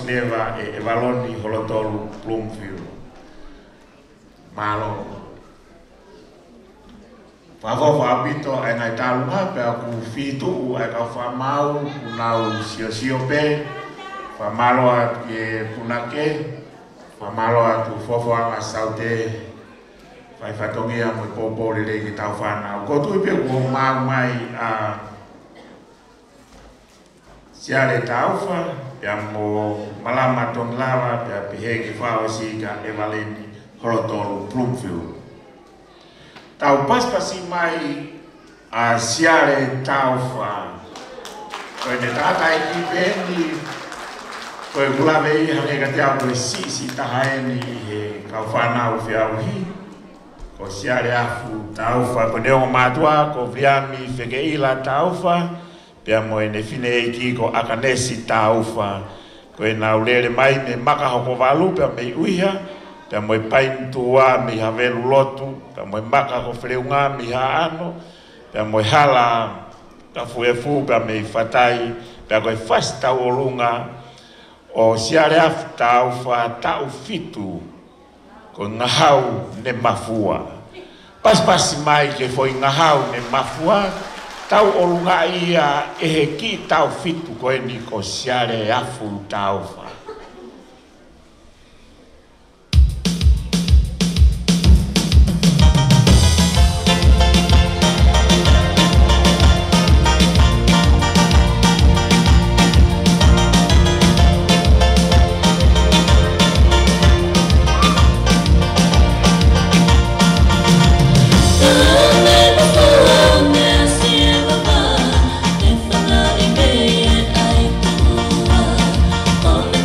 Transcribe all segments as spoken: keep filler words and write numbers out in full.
Neva e Evaloni Holotolu Bloomfield. Malo. Whako whaapito e ngai tālunga pe aku whitu e ka whamau kunau sio sio pe whamalo atu e punake whamalo atu whawhanga saute whai whatongi a mui pōpō rere ki tau whanau. Ko tui pe kua mau mai a siare tauwha pia mo malama ton lava pia piheki whawa sika Evaleni Holotolu Bloomfield. Tau paspasi mai a siare tauwha. Koe ne tata e ki pendi, koe kulawe i hane ka te au koe sisi tahaeni he kau whanau whiau hi. Ko siare afu tauwha, ko neongo matua, ko viami whekeila tauwha, pia mo e ne fine e ki ko akanesi tauwha. Koe nau lere mai me makahoko walu, pia me uiha, pia mo e paintua mi havelu lotu, pia mo e maka ko whileunga mi ha ano, pia mo e hala ka fuefu, pia me i whatai, pia koe whasta olunga o siare afu tauwha tau fitu, ko ngahau ne mafua. Paspasi mai ke foi ngahau ne mafua, tau olunga ia e he ki tau fitu koe ni ko siare afu tauwha. On the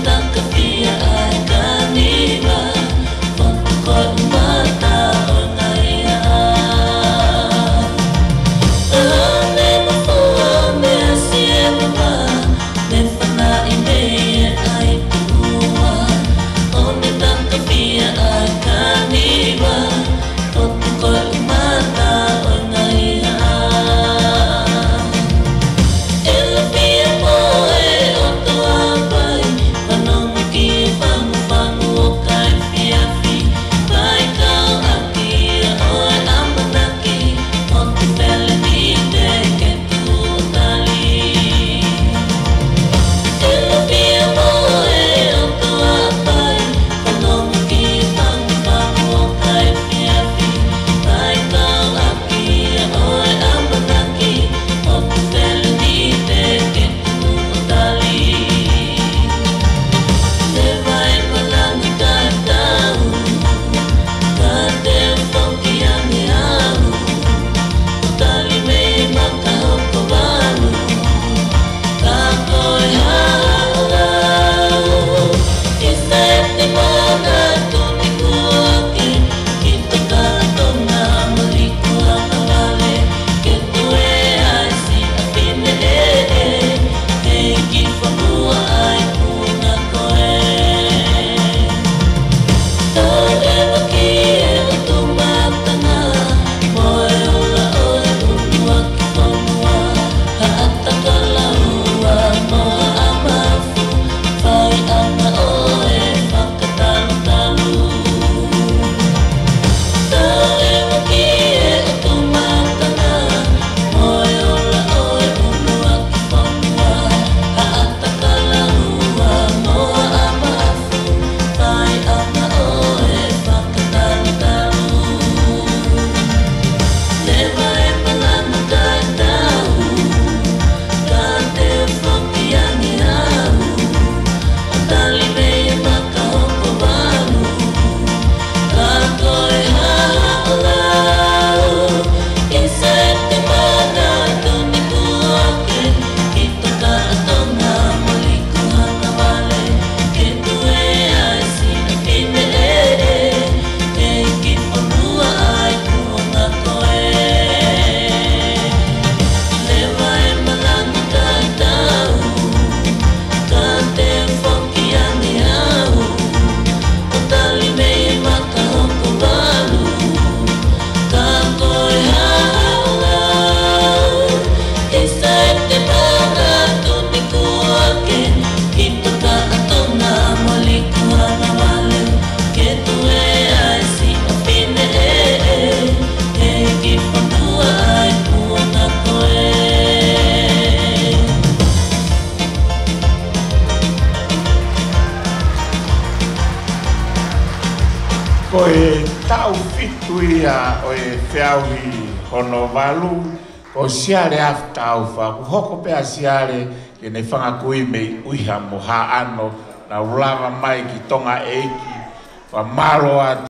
Ko e tau fitu ia o e whiauhi hono walu, ko siare af tau wha, ku hoko pea siare ke ne whangakui mei uiha mo ha ano, na ulawa mai ki tonga eiki, wa malo atu.